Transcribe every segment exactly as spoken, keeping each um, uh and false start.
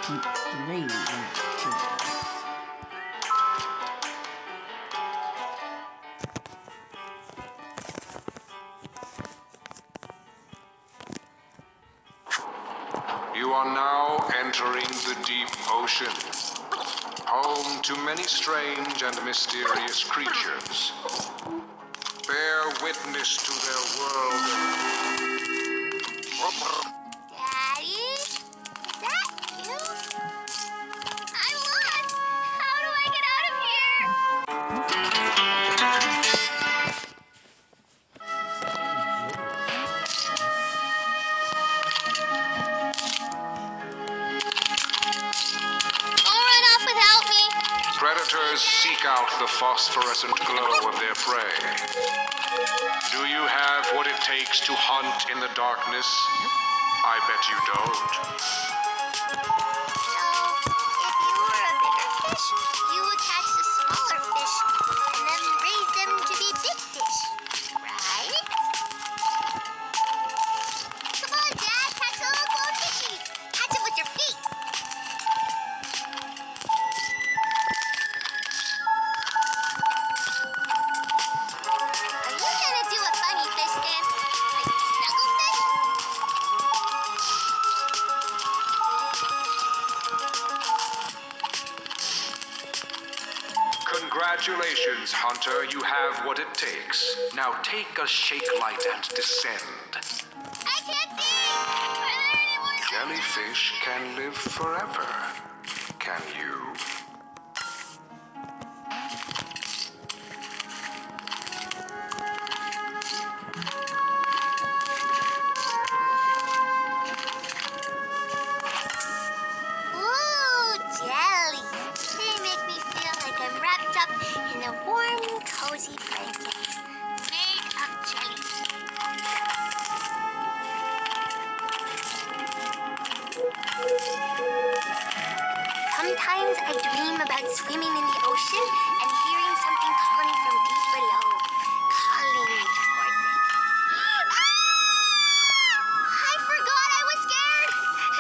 Three. You are now entering the deep ocean, home to many strange and mysterious creatures. Bear witness to their world. Daddy? Is that you? I'm lost! How do I get out of here? Don't run off without me! Predators seek out the phosphorescent glow of their prey. Do you have what it takes to hunt in the darkness? I bet you don't. So, if you were a bigger fish, you would catch the smaller fish and then raise them to be big fish, right? Come on, Dad, catch the little gold fishy. Catch it with your feet. Are you gonna do a funny fish dance? Like snuggle fish? Congratulations, Hunter. You have what it takes. Now take a shake light and descend. I can't see! Are there any more? Jellyfish can live forever. Can you? Ooh, jellies. They make me feel like I'm wrapped up in a warm, cozy blanket made of jellies. Sometimes I dream about swimming in the ocean and hearing something calling from deep below, calling me toward it. Ah! I forgot I was scared.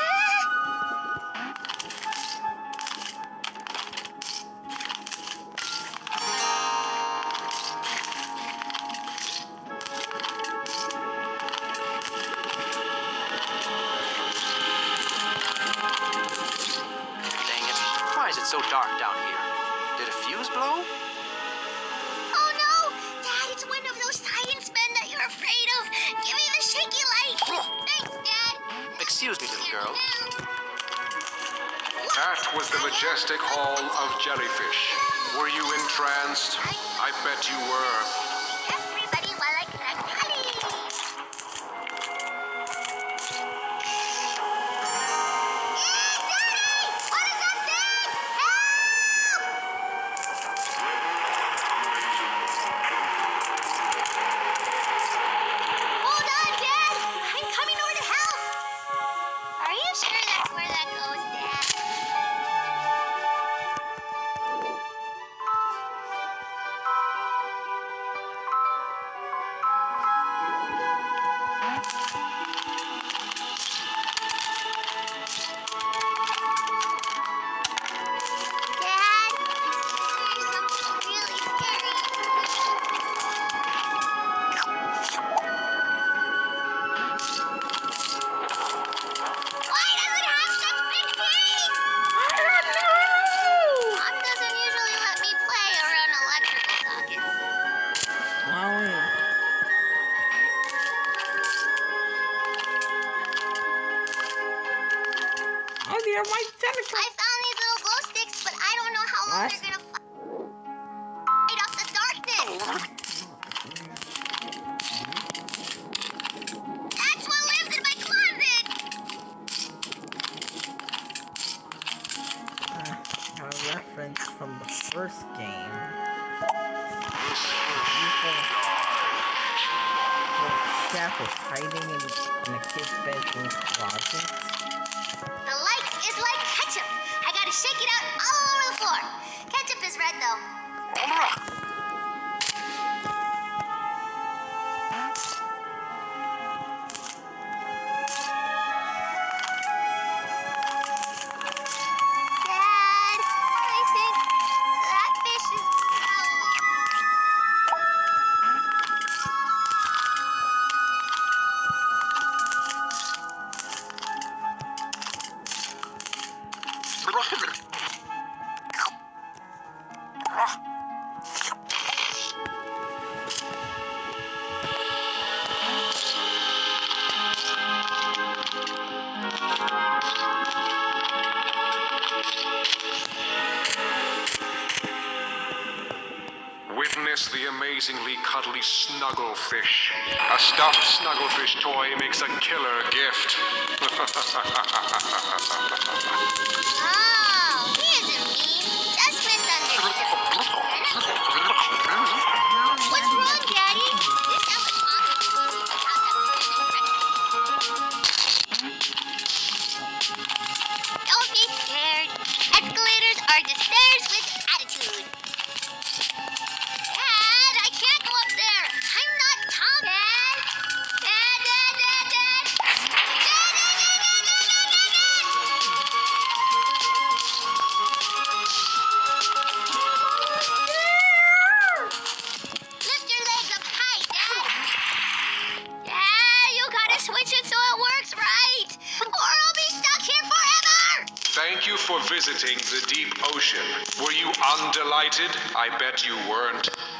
Dang it. Why is it so dark down here? Did a fuse blow? Oh no! Dad, it's one of those science men that you're afraid of. Give me the shaky light. Thanks, Dad. Excuse me, little girl. That was the majestic hall of jellyfish. Were you entranced? I bet you were. Everybody while I collect jellies. What is that thing? Help! Hold on, Dad! I'm coming over to help! Are you sure that's where that goes, Dad? Dad, there's something really scary. Why does it have such big teeth? I don't know. Mom doesn't usually let me play around electrical sockets. Wow. Oh, they're my tentacles. I found these little glow sticks, but I don't know how long What? they're gonna fight off the darkness. That's what lives in my closet. Uh, a reference from the first game. The chef is hiding in, in a kid's bedroom closet. The light is like ketchup. I gotta shake it out all over the floor. Ketchup is red though. Witness the amazingly cuddly Snugglefish. A stuffed Snugglefish toy makes a killer gift. Oh, he isn't mean. Just misunderstood. What's wrong, Daddy? This sounds like talking. How's that? Don't be scared. Escalators are the stairs with attitude. Dad, I can't go up there. I'm not Tom. Dad? Dad, Dad, Dad, Dad. Dad, Dad, Dad, Dad, Dad, Dad, Dad, Dad. Lift your legs up high, Dad. Dad, you gotta switch it so it works right, or I'll be stuck here forever. Thank you for visiting the deep ocean. Were you undelighted? I bet you weren't.